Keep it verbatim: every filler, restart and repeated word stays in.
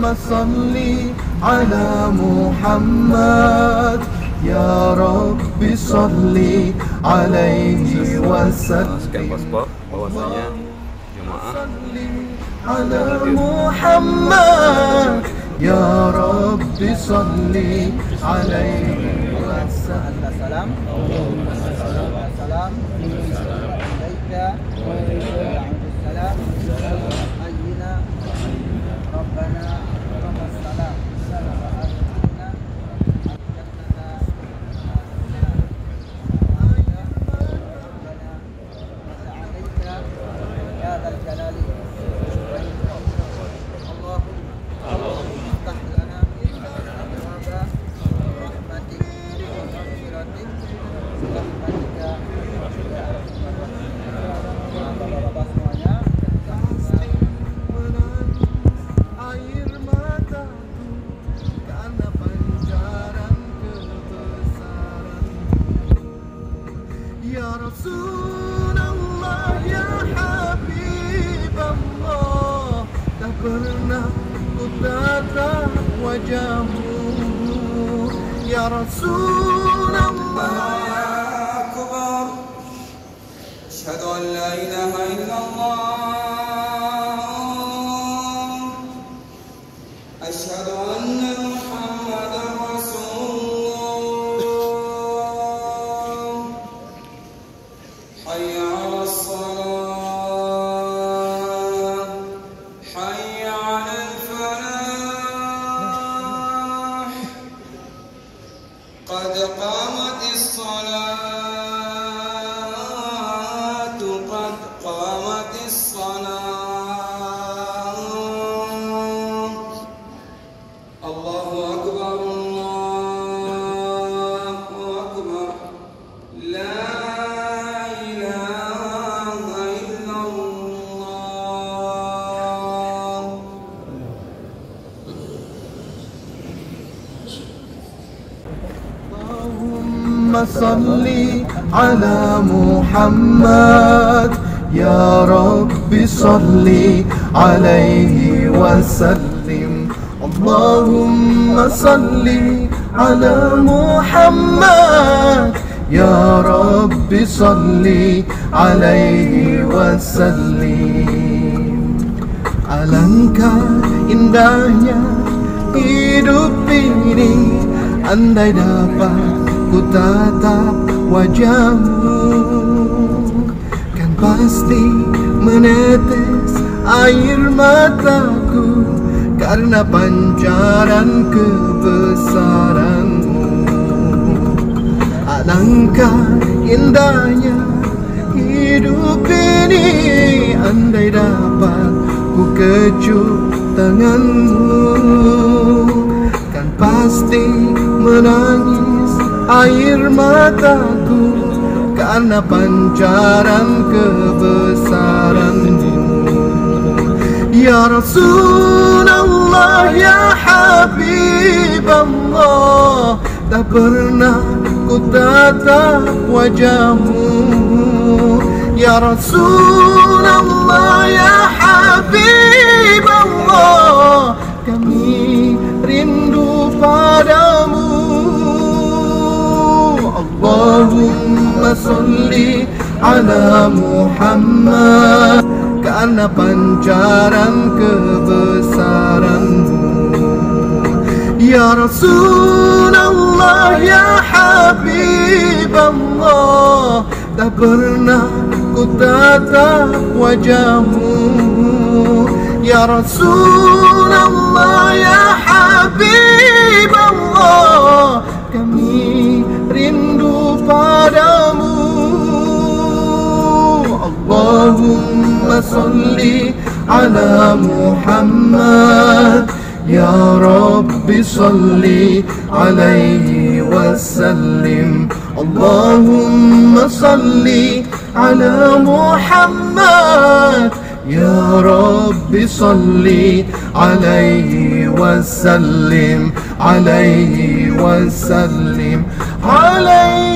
صل على محمد Ya Rabbi salli alaihi wasallim. Scan paspor bahwasanya jemaah ala Muhammad Ya Rabbi salli alaihi wasallam. Salam. Salam. Alaika. Salam. Ayyina. Rabbana. Rabbas salam. Salam. Ya Rasulullah ya Habib Allah, tak pernah ku tatap wajahmu. Ya Rasulullah ya Akbar, asyhadu an la ilaha illallah, asyhadu anna Muhammadan حي على الصلاة حي على الفلاح قد قامت الصلاة قد قامت الصلاة الله أكبر الله أكبر لا صل على محمد يا رب صل عليه وسلم. اللهم صل على محمد يا رب صل عليه وسلم. Alangkah indahnya hidup ini andai dapat ku tatap wajahmu, kan pasti menetes air mataku karena pancaran kebesaranmu. Alangkah indahnya hidup ini andai dapat ku kecup tanganmu, kan pasti menangis air mataku karena pancaran kebesaranmu. Ya Rasulullah ya Habib Allah, tak pernah ku tatap wajahmu. Ya Rasulullah ya Habib Allah, kami rindu padamu. Allahumma salli ala Muhammad karena pancaran kebesaranmu. Ya Rasulullah ya Habib Allah, tak pernah ku tatap wajahmu. Ya Rasulullah ya Habib Allah, kami rindu padamu. Allahumma salli ala Muhammad ya Rabbi salli alaihi wasallim. Allahumma salli ala Muhammad ya Rabbi salli alaihi wasallim, alaihi wasallim, alaihi